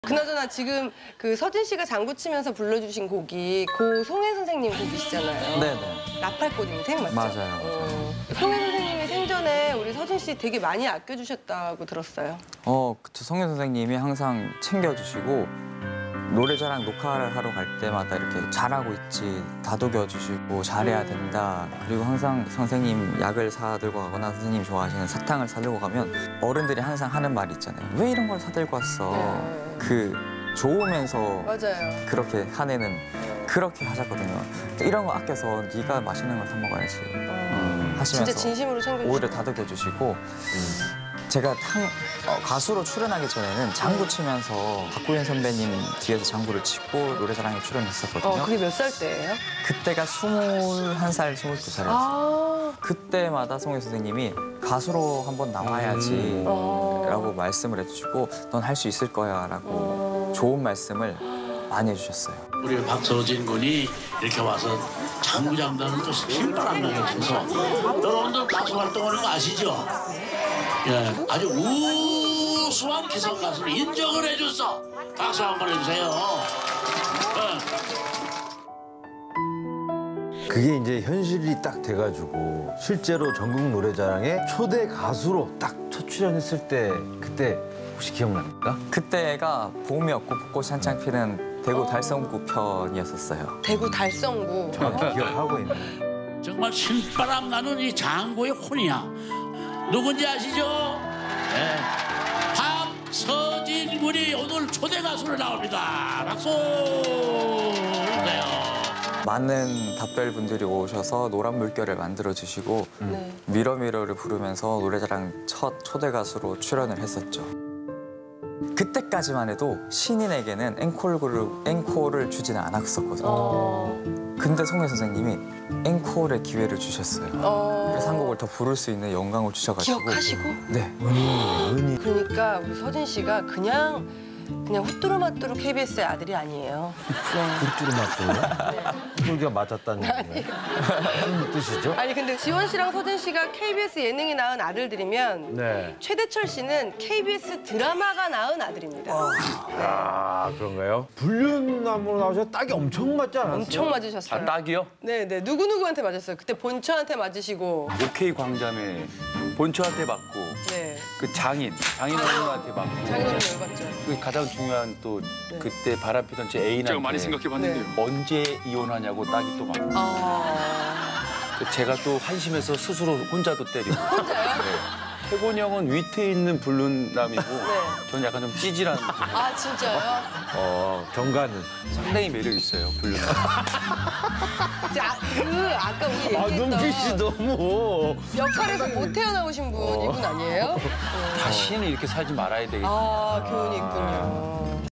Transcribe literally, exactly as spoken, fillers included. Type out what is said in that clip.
그나저나 지금 그 서진 씨가 장구 치면서 불러주신 곡이 고 송혜 선생님 곡이시잖아요. 네네. 나팔꽃 인생 맞죠? 맞아요. 어, 송혜 선생님이 생전에 우리 서진 씨 되게 많이 아껴주셨다고 들었어요. 어, 그쵸. 송혜 선생님이 항상 챙겨주시고 노래자랑 녹화를 하러 갈 때마다 이렇게 잘하고 있지, 다독여주시고 잘해야 된다. 그리고 항상 선생님 약을 사들고 가거나 선생님이 좋아하시는 사탕을 사들고 가면 어른들이 항상 하는 말이 있잖아요. 왜 이런 걸 사들고 왔어? 네. 그 좋으면서 맞아요. 그렇게 화내는 그렇게 하셨거든요. 이런 거 아껴서 네가 맛있는 걸 사 먹어야지 음, 하시면서 진짜 진심으로 챙겨주시고 오히려 다독여주시고 음. 제가 탕, 어, 가수로 출연하기 전에는 장구 치면서 박구현 선배님 뒤에서 장구를 치고 노래자랑에 출연했었거든요. 어, 그게 몇 살 때예요? 그때가 스물한 살, 스물두 살이었어요. 아 그때마다 송혜 선생님이 가수로 한번 나와야지 음. 라고 말씀을 해주시고 넌 할 수 있을 거야 라고 좋은 말씀을 많이 해주셨어요. 우리 박서진 군이 이렇게 와서 장구장단을 또 신바람나게 쳐서 여러분들 가수 활동하는 거 아시죠? 예, 아주 우수한 기성 가수를 인정을 해줬어. 박수 한번 해주세요. 예. 그게 이제 현실이 딱 돼가지고 실제로 전국 노래자랑에 초대 가수로 딱 첫 출연했을 때 그때 혹시 기억납니까? 그때가 봄이었고 벚꽃이 한창 피는 대구 달성구 편이었었어요. 대구 달성구. 정확히 기억하고 있는. 정말 신바람 나는 이 장구의 혼이야. 누군지 아시죠? 네. 박서진 군이 오늘 초대 가수로 나옵니다. 박수! 네. 많은 답별분들이 오셔서 노란 물결을 만들어주시고 네. 미러미러를 부르면서 노래자랑 첫 초대 가수로 출연을 했었죠. 그때까지만 해도 신인에게는 앵콜을, 앵콜을 주지는 않았었거든요. 어. 근데 송혜 선생님이 앵콜의 기회를 주셨어요. 어. 그래서 한 곡을 더 부를 수 있는 영광을 주셔가지고. 기억하시고? 네. 은희. 그러니까 우리 서진 씨가 그냥 그냥 후뚜루마뚜루 케이비에스의 아들이 아니에요. 네. 뚜루마뚜루요? 뚜루가 맞았다는 얘기예요? 무슨 뜻이죠? 아니 근데 지원 씨랑 서진 씨가 케이비에스 예능이 낳은 아들들이면 네. 최대철 씨는 케이비에스 드라마가 낳은 아들입니다. 아, 그런가요? 불륜남으로 나오셔서 딱이 엄청 맞지 않았어요? 엄청 맞으셨어요. 아, 딱이요? 네네 누구누구한테 맞았어요. 그때 본처한테 맞으시고 오케이 광자매 본처한테 맞고 네. 그 장인, 장인 어른한테 맞고 장인어른 열받죠. 그 가장 중요한 또 네. 그때 바람피던 제 애인한테 제가 많이 생각해봤는데요. 네. 언제 이혼하냐고 딱이 또 맞고 아... 그 제가 또 한심해서 스스로 혼자도 때리고 혼자요? 네. 태곤이 형은 위트에 있는 불륜남이고 저는 약간 좀 찌질한 아 진짜요? 어, 경가는. 상당히 매력 있어요 불륜남. 자, 그 아까 우리 아, 얘기했던 눈빛이 너무. 역할에서 못 태어나오신 분 이분 아니에요? 다시는 이렇게 살지 말아야 되겠다. 아 교훈이 있군요.